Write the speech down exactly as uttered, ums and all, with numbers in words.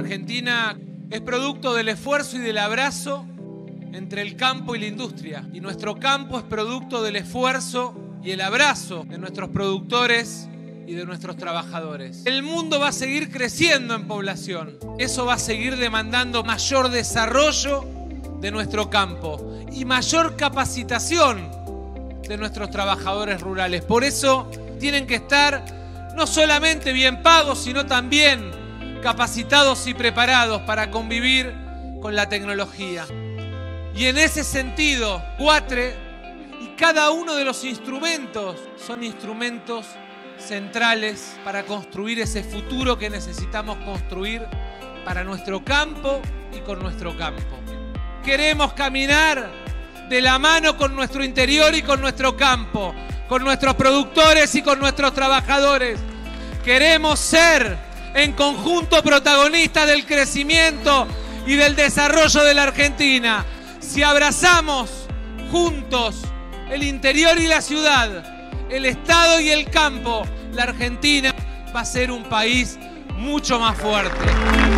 Argentina es producto del esfuerzo y del abrazo entre el campo y la industria. Y nuestro campo es producto del esfuerzo y el abrazo de nuestros productores y de nuestros trabajadores. El mundo va a seguir creciendo en población. Eso va a seguir demandando mayor desarrollo de nuestro campo y mayor capacitación de nuestros trabajadores rurales. Por eso tienen que estar no solamente bien pagos, sino también capacitados y preparados para convivir con la tecnología. Y en ese sentido, Cuatre y cada uno de los instrumentos son instrumentos centrales para construir ese futuro que necesitamos construir para nuestro campo y con nuestro campo. Queremos caminar de la mano con nuestro interior y con nuestro campo, con nuestros productores y con nuestros trabajadores. Queremos ser en conjunto protagonistas del crecimiento y del desarrollo de la Argentina. Si abrazamos juntos el interior y la ciudad, el Estado y el campo, la Argentina va a ser un país mucho más fuerte.